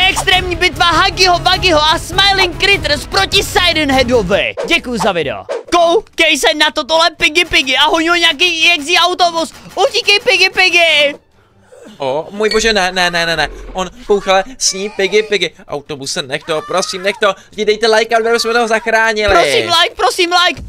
extrémní bitva Huggyho, Wuggyho a Smiling Critters proti Siren Headovi. Děkuji za video. Koukej se na to, tohle Piggy a honí ho nějaký EXE autobus. Utíkej Piggy. O, můj bože, ne. On bouchale sní Piggy. Autobuse, nech to, prosím, nech to. Dejte like, aby jsme toho zachránili. Prosím, like.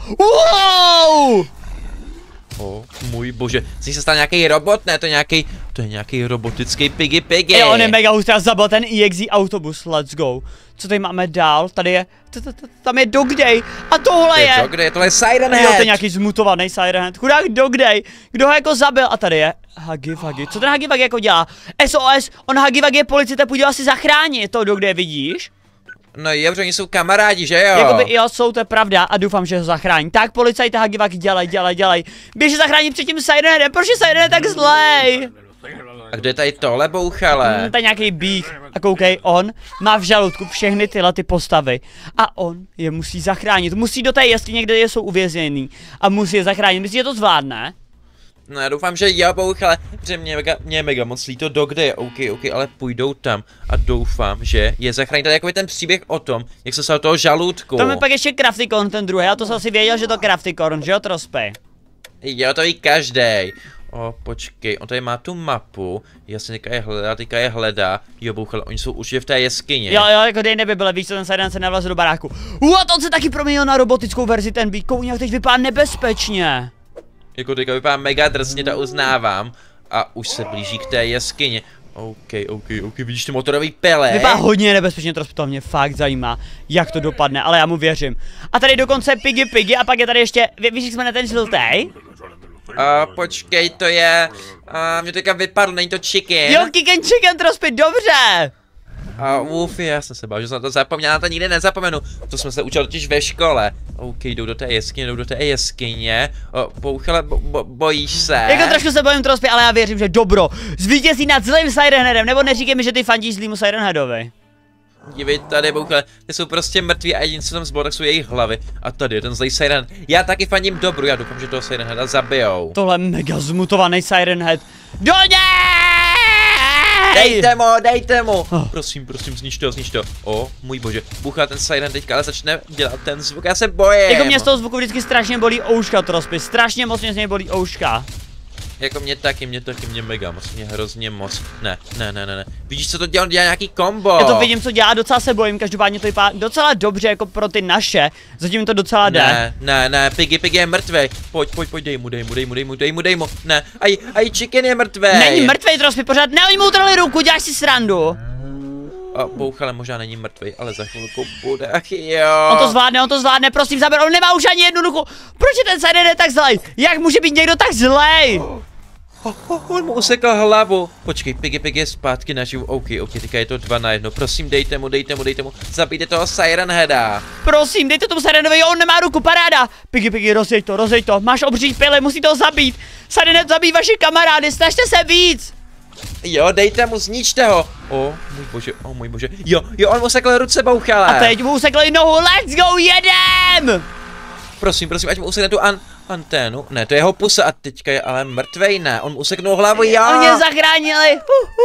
Wow! O, můj bože, z ní se stal nějaký robot, ne, to je nějaký robotický Piggy. Jo, on je mega hustý a zabil ten EXE autobus, let's go. Co tady máme dál? Tady je, tam je Dog Day a tohle je. Dog Day, tohle je Siren Head. Jo, to je nějaký zmutovaný Siren Head, chudák Dog Day, kdo ho jako zabil a tady je Huggy. Co ten Huggy jako dělá? SOS, on Huggy je policista, půjde asi zachránit toho Dog Day, vidíš? No jo, protože oni jsou kamarádi, že jo? Jakoby jo, jsou, to je pravda a doufám, že ho zachrání. Tak policajti Huggy dělej. Běž zachránit před tím Siren Headem, proč je Siren Head tak zlej? A kde je tady tohle bouchale? To je nějaký bík. A koukej, on má v žaludku všechny tyhle ty postavy. A on je musí zachránit. Musí do té jeskyně, kde jsou uvězněný. A musí je zachránit. Myslíš, že to zvládne? No já doufám, že jo, bouchale, protože mě je mega moc líto Dog Day, ok, ale půjdou tam a doufám, že je zachrání. Tady jako ten příběh o tom, jak se stalo toho žaludku. Tam je pak ještě Craftycorn, ten druhý, já to jsem asi věděl, že to Craftycorn, že jo, Trospy? Jo, to ví každej. O, počkej, on tady má tu mapu, jasně teďka je hledá, jo, bouchale, oni jsou určitě v té jeskyni. Jo, jako dej nebyl, víš co, ten Siren se nevlezl do baráku. A on se taky proměnil na robotickou verzi, ten bík, jak teď vypadá nebezpečně. Jako teďka vypadá mega drsně, to uznávám. A už se blíží k té jeskyni. Ok, vidíš ty motorový pele? Vypadá hodně nebezpečně, to mě fakt zajímá, jak to dopadne, ale já mu věřím. A tady dokonce Piggy a pak je tady ještě, víš, jak jsme na ten žlutej? Počkej, to je, mě teďka vypadl, není to chicken? Jo, chicken Trospy, dobře! Já jsem se bál, že jsem to zapomněl, na to nikdy nezapomenu. To jsme se učili totiž ve škole. Ok, jdou do té jeskyně, bouchale, bojíš se? Jako trošku se bojím Trospy, ale já věřím, že dobro zvítězí nad zlým Siren Headem, nebo neříkej mi, že ty fandíš zlýmu Siren Headovi. Dívej tady, bouchale, ty jsou prostě mrtví a jediný, co tam zbylo, tak jsou jejich hlavy. A tady je ten zlej Siren Head. Já taky fandím dobru, já doufám, že toho Siren Heada zabijou. Tohle mega zmutovaný Siren Head. Do něj! Dejte mu! Prosím, znič to. O, můj bože, bouchá ten Siren teďka, ale začne dělat ten zvuk, já se bojím. Jako mě z toho zvuku vždycky strašně bolí ouška, Trospy, strašně moc mě z něj bolí ouška. Jako mě mega moc, mě hrozně moc. Ne. Vidíš, co to dělá nějaký kombo. Já to vidím, co dělá, docela se bojím, každopádně to vypadá docela dobře, jako pro ty naše. Zatím to docela jde. Ne, Piggy je mrtvej. Pojď, dej mu. Ne, aj chicken je mrtvej. Není mrtvej, Trospy, pořád, ne, oni mu utrhli ruku, děláš si srandu. Bouchale možná není mrtvej, ale za chvilku bude, ach jo. On to zvládne, prosím, zaber, on nemá už ani jednu ruku. Proč je ten Siren Head tak zlej? Jak může být někdo tak zlej? On mu usekl hlavu. Počkej, Piggy je zpátky naživu. Ok, teďka je to 2 na 1. Prosím, dejte mu. Zabijte toho Siren Heada. Prosím, dejte tomu Sirenovi, on nemá ruku, paráda. Piggy, rozjeď to. Máš obří pily, musí to zabít. Siren Head zabít vaše kamarády, snažte se víc. Jo, dejte mu, zničte ho. O můj bože. Jo, on mu usekl ruce, bouchale. A teď mu usekl nohu, let's go, jedem. Prosím, ať mu usekne tu anténu. Ne, to je jeho pusa a teďka je ale mrtvej, ne. On mu useknul hlavu, jo. On mě zachránili.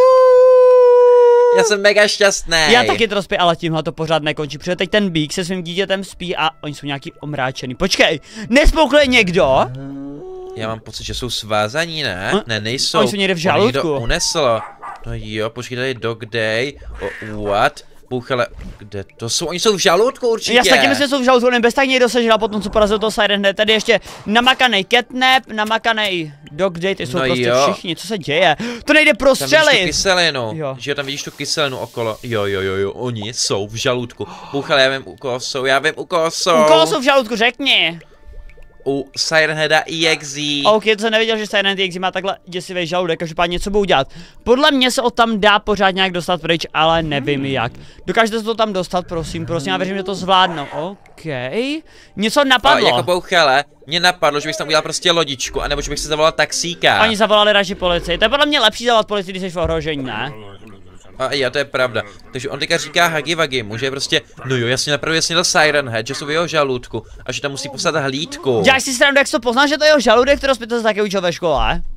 Já jsem mega šťastný. Já taky, Trospy, ale tímhle to pořád nekončí, protože teď ten bík se svým dítětem spí a oni jsou nějaký omráčený. Počkej, nespoukli někdo? Já mám pocit, že jsou svázaní, ne? Ne, nejsou. Oni jsou někde v žaludku. Někdo unesl. No jo, počkej, tady Dog Day. What? Bouchale, kde to jsou? Oni jsou v žaludku určitě. Já si taky myslím, že jsou v žaludku, bez tak někdo sežral potom, co porazil toho Siren Head. Tady ještě namakanej Catnap, namakanej Dog Day, ty jsou prostě všichni, co se děje? To nejde prostřelit. Tam vidíš tu kyselinu, že tam vidíš tu kyselinu okolo. Jo, oni jsou v žaludku. Bouchale, já vím, u koho jsou. U koho jsou v žaludku, řekni. U Siren Heada EXE. Ok, to jsem nevěděl, že Siren Head EXE má takhle děsivý žaludek, každopádně něco budou dělat. Podle mě se o tam dá pořád nějak dostat pryč, ale nevím jak. Dokážete se to tam dostat, prosím, já věřím, že to zvládnu. Ok, něco napadlo. Jako bouchale, mě napadlo, že bych tam udělal prostě lodičku, anebo že bych si zavolal taxíka. Oni zavolali radši policii, to je podle mě lepší zavolat policii, když jsi v ohrožení, ne? A jo, to je pravda. Takže on teďka říká Huggy Wuggy, že prostě, no jo, jasně dal Siren Head, že jsou v jeho žaludku a že tam musí poslat hlídku. Děláš si srandu, jak jsi to poznal, že to je jeho žaludek, kterou jsi to taky učil ve škole?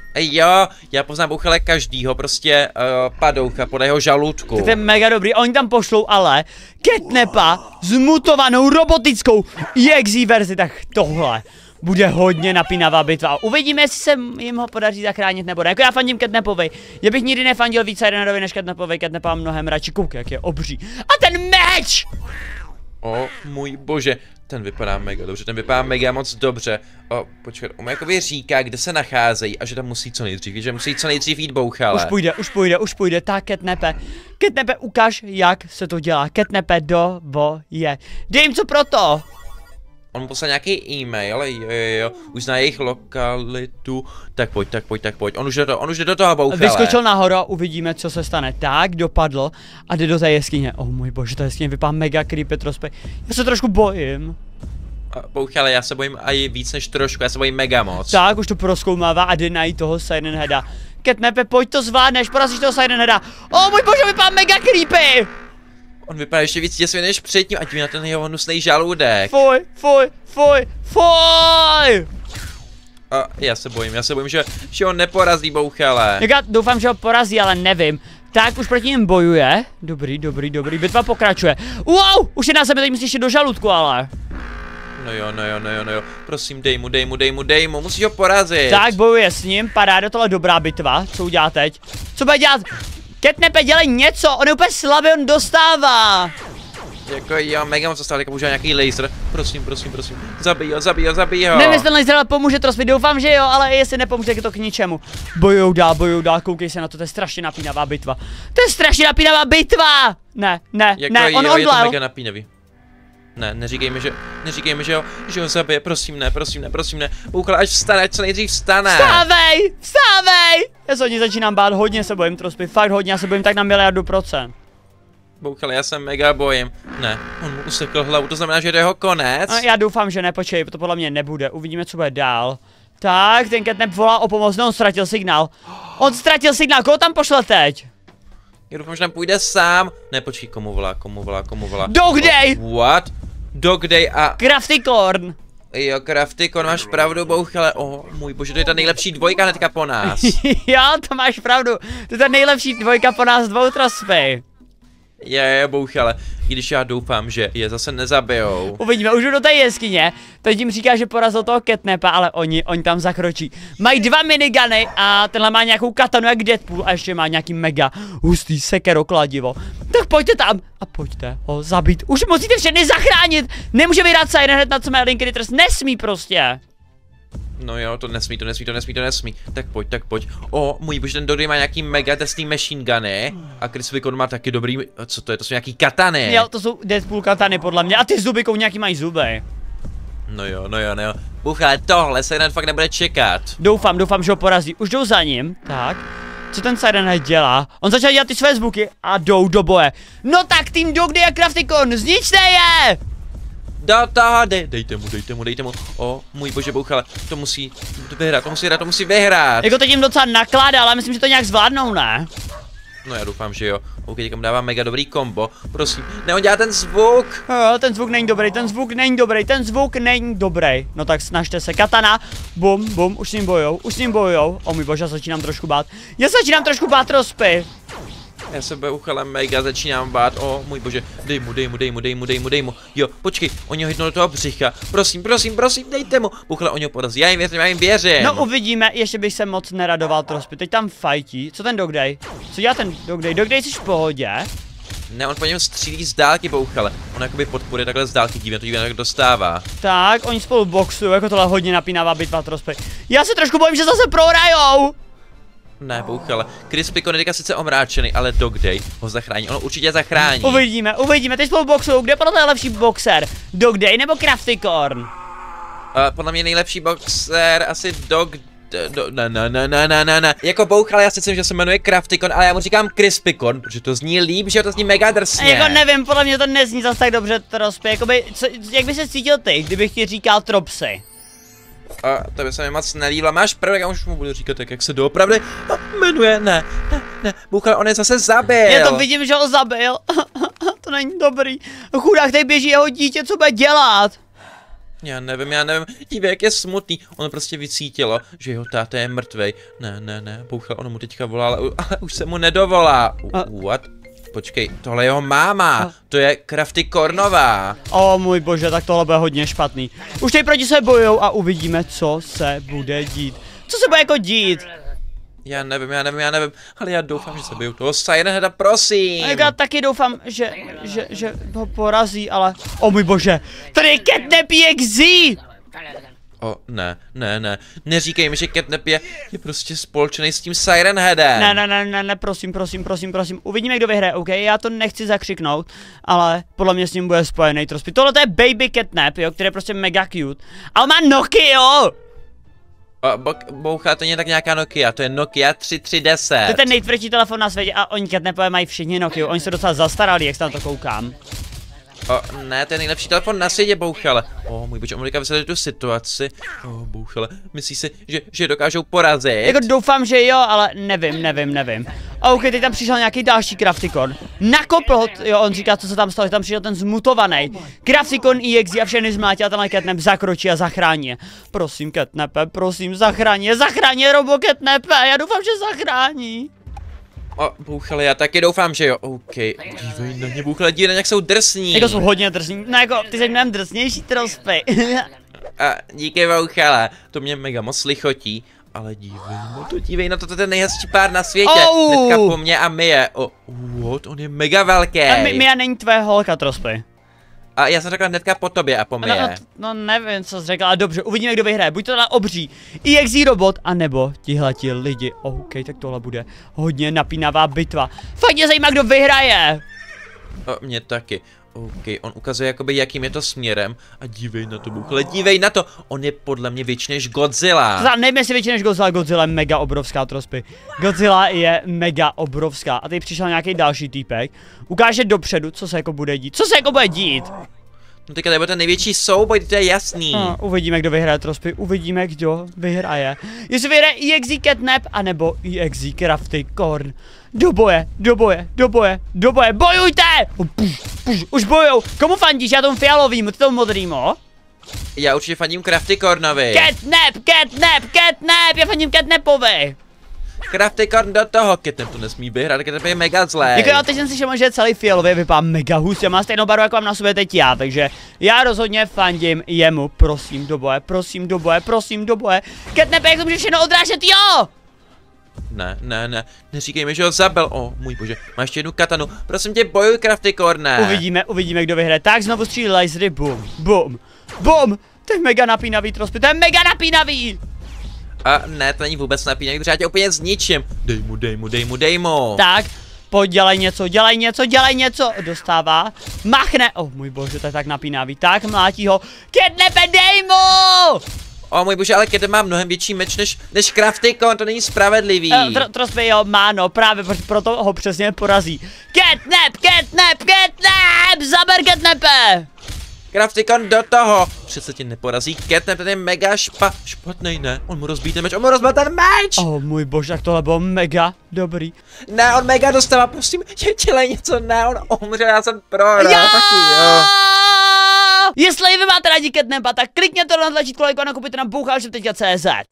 Jo, já poznám bouchale každýho, prostě padoucha podle jeho žaludku. Tak to je mega dobrý, oni tam pošlou ale Catnapa zmutovanou robotickou EXE verzi, tak tohle bude hodně napínavá bitva. Uvidíme, jestli se jim ho podaří zachránit nebo ne. Jako já fandím Catnapovi. Já bych nikdy nefandil víc Sirenerovi než Catnapovi. Catnapa mám mnohem radši, koukej, jak je obří. A ten meč! O můj bože, ten vypadá mega dobře, ten vypadá mega moc dobře. O, počkat, on jakoby říká, kde se nacházejí a že tam musí co nejdřív, že musí co nejdřív jít bouchale. Už půjde, tak Catnape. Catnape, ukáž, jak se to dělá. Catnape do boje. Dej jim co proto. On mu poslal nějaký e-mail, jo, už zná jejich lokalitu. Tak pojď. On už jde do toho bouchale. Vyskočil nahoru a uvidíme, co se stane. Tak, dopadl a jde do té jeskyně. Oh můj bože, ta jeskyně vypadá mega creepy trospej. Já se trošku bojím. Bouchale, já se bojím i víc než trošku, já se bojím mega moc. Tak, už to prozkoumává a jde najít toho Siren Heada. Catnape, pojď to zvládneš, porazíš toho Siren Heada. Oh můj bože, vypadá mega creepy! On vypadá ještě víc děsivě než předtím, ať ví na ten jeho hnusný žaludek. Fuj! A já se bojím, že on neporazí bouchale. Já doufám, že ho porazí, ale nevím. Tak, už proti něm bojuje. Dobrý, bitva pokračuje. Wow, už je na sebe, teď musíš jít do žaludku, ale. No jo. Prosím, dej mu, musíš ho porazit. Tak, bojuje s ním, paráda, tohle dobrá bitva. Co udělá teď? Co bude dělat? Catnape, dělej něco, on je úplně slabý, on dostává. Jako jo, mega moc dostal, jako používá nějaký laser. Prosím. Zabij ho. Nevím, jestli ten laser ale pomůže trošku, doufám, že jo, ale jestli nepomůže, tak je to k ničemu. Bojujou dál, koukej se na to je strašně napínavá bitva. To je strašně napínavá bitva! Ne, on je to odlal. mega napínavý. Ne, neříkejme, že ho zabije, prosím ne. Bouchale, až vstane, ať co nejdřív vstane. Vstávej! Já se od ní začínám bát, hodně se bojím, trospy, fakt hodně, já se bojím tak na 1,000%. Bouchale, já se mega bojím. Ne, on mu usekl hlavu, to znamená, že je to jeho konec. Já doufám, že ne, počkej, to podle mě nebude, uvidíme, co bude dál. Tak, ten Catnap volá o pomoc, no on ztratil signál. Koho tam pošle teď? Já doufám, že tam půjde sám. Ne, počkej, komu volá? Dogday! What? Dogday a... Craftycorn! Jo, Craftycorn, máš pravdu, bouchale. Oh, můj bože, to je ta nejlepší dvojka hnedka po nás. Jo, to máš pravdu. To je ta nejlepší dvojka po nás dvou, trospy. Je, bouchale. I když já doufám, že je zase nezabijou. Uvidíme, už jdu do té jeskyně. Teď jim říká, že porazil toho Catnapa, ale oni tam zakročí. Mají 2 miniguny a tenhle má nějakou katanu jak Deadpool a ještě má nějaký mega hustý sekero kladivo. Tak pojďte tam a pojďte ho zabít. Už musíte všechny zachránit. Nemůže vyhrát Siren hned na co má Link Critters. Nesmí prostě. No jo, to nesmí. Tak pojď. O, můj bože, ten Dogday má nějaký mega testý machine guny. A Craftycorn má taky dobrý, co to je, to jsou nějaký katany. Jo, to jsou Deadpool katany podle mě. A ty zuby, nějaký mají zuby. No jo. Bouchale, tohle se jen fakt nebude čekat. Doufám, že ho porazí. Už jdou za ním, tak. Co ten Siren dělá? On začal dělat ty své zvuky a jdou do boje. No tak tým Dogday a Craftycorn, zničte je! Do toho, dejte mu. O, můj bože, bouchale, to musí vyhrát. Jako teď jim docela nakládá, ale myslím, že to nějak zvládnou, ne? No já doufám, že jo. OK, teďka dává mega dobrý kombo. Prosím, ne, on dělá ten zvuk. Jo, ten zvuk není dobrý. No tak snažte se, katana. Bum, už s ním bojujou. O můj bože, já začínám trošku bát. Rozpy. Já se bouchale mega začínám bát, o můj bože, dej mu. Jo, počkej, oni ho hitnou do toho břicha, prosím, dejte mu, bouchale, oni ho porazí, já jim věřím. No uvidíme, ještě bych se moc neradoval trospy, teď tam fajtí, co ten Dogday? Co dělá ten Dogday? Dogday, jsi v pohodě? Ne, on po něm střílí z dálky, bouchale, on jakoby podporuje takhle z dálky, dívám, jak dostává. Tak, oni spolu boxují, jako tohle hodně napínavá bitva trospy. Já se trošku bojím, že zase prohrajou. Ne, bouchale. Craftycorn je teďka sice omráčený, ale Dogday ho zachrání. On určitě zachrání. Uvidíme, teď spolu boxují. Kde podle toho je lepší boxer? Dogday nebo Craftycorn? Podle mě nejlepší boxer asi Ne. Jako bouchale, já si myslím, že se jmenuje Craftycorn, ale já mu říkám Craftycorn, protože to zní líp, že to zní mega drsně. Jako nevím, podle mě to nezní zase tak dobře, trospě. Jakoby, jak by se cítil ty, kdybych ti říkal Tropsy? A to by se mi moc nelíbilo, máš pravdu, já už mu budu říkat tak, jak se doopravdy jmenuje, ne, bouchale, on je zase zabil. Já to vidím, že ho zabil, to není dobrý, chudák, tady běží jeho dítě, co bude dělat? Já nevím, dívej, jak je smutný. Ono prostě vycítilo, že jeho táta je mrtvej. Ne, bouchal, ono mu teďka volá, ale už se mu nedovolá. What? Počkej, tohle je jeho máma, to je Crafty Cornová. O můj bože, tak tohle bude hodně špatný. Už tady proti se bojujou a uvidíme, co se bude dít. Co se bude jako dít? Já nevím, ale já doufám, že se bijou toho Siren Heada, prosím. A já taky doufám, že ho porazí, ale... O můj bože, tady je Catnap EXZ! O, ne, neříkej mi, že Catnap je prostě spolčený s tím Siren Headem. Ne, prosím, uvidíme, kdo vyhraje, OK, já to nechci zakřiknout, ale podle mě s ním bude spojený trošku. Tohle to je Baby Catnap, jo, který je prostě mega cute, ale má Nokia, jo! Bouchá, to není tak nějaká Nokia, to je Nokia 3310. To je ten nejtvrdší telefon na světě a oni Catnapové mají všichni Nokia, oni se docela zastarali, jak se na to koukám. Ne, to je nejlepší telefon na světě, Bouchale. Můj bože, Amerika vysvětlí tu situaci. Bouchale, myslíš si, že dokážou porazit? Jako doufám, že jo, ale nevím. OK, teď tam přišel nějaký další Crafticon. Nakopl, jo, on říká, co se tam stalo, tam přišel ten zmutovaný. Crafticon EXZ a všechny zmlátí a tenhle Catnap zakročí a zachrání je. Prosím, Catnape, prosím, zachrání Robo Catnape, já doufám, že zachrání. Bouchale, já taky doufám, že jo, OK. Dívej na ně, Bouchale, dívej na ně, jak jsou drsní. Jako jsou hodně drsní, no jako, ty jsi mnohem drsnější, Trospy. Díky, Bouchale, to mě mega moc lichotí. Ale dívej na to, to je ten nejhezčí pár na světě. Hnedka po mně a Mie. What? On je mega velký. A Mia není tvoje holka, Trospy. A já jsem řekla hnedka po tobě a po Mie. No nevím, co jsi řekla, ale dobře, uvidíme, kdo vyhraje. Buď to na obří EXZ robot, anebo tihleti lidi. OK, tak tohle bude hodně napínavá bitva. Fakt mě zajímá, kdo vyhraje. Mě taky. OK, on ukazuje jakoby jakým je to směrem a dívej na to, Bouchale, dívej na to, on je podle mě větší než Godzilla. Nevím, jestli větší než Godzilla, Godzilla je mega obrovská, Trospy. Godzilla je mega obrovská a teď přišel nějaký další týpek, ukáže dopředu, co se jako bude dít, No teďka to bude ten největší souboj, to je jasný. Uvidíme, kdo vyhraje, Trospy, uvidíme, kdo vyhraje. Jestli vyhraje EXZ Catnap, anebo EXZ Crafty Corn. Do boje, bojujte! Už bojujou, komu fandíš, já tomu fialovýmu, ty tomu modrýmu? Já určitě fandím Crafty Cornovi. Catnap, já fandím Catnapovi. Crafty Corn do toho, Catnap to nesmí vyhrát, Catnap je mega zlej. Jako já teď jsem slyšel, že celý fialový vypadá mega hustě, má stejnou barvu, jako mám na sobě teď já, takže já rozhodně fandím jemu, prosím do boje. Catnap, jak to může všechno odrážet, jo! Ne, neříkej mi, že ho zabil. Můj bože, máš ještě jednu katanu, prosím tě, bojuj, Crafty Corne. Uvidíme, kdo vyhraje, tak znovu střílí lasery, bum, to je mega napínavý, Trospy, to je mega napínavý! Ne, to není vůbec napínavý, protože já tě úplně zničím. Dej mu. Tak, pojď, dělej něco, dostává, machne, můj bože, to je tak napínavý, tak, mlátí ho, Catnape, dej mu! Můj bože, ale Catnap má mnohem větší meč než Crafty Corn, to není spravedlivý. Trospy jo, má no, právě proto ho přesně porazí. Catnap, zaber Catnape! Crafty Corn do toho! Přece tě neporazí Catnap, ten je mega špatnej, ne? On mu rozbíjí ten meč, Můj bože, tak tohle bylo mega dobrý. Ne, on mega dostává, prosím, dělej něco, ne, on umře, já jsem prohrál. Jo! Jestli vy máte rádi Catnapa, tak klikněte na tlačítko like a nakupujte na bouchalže.cz.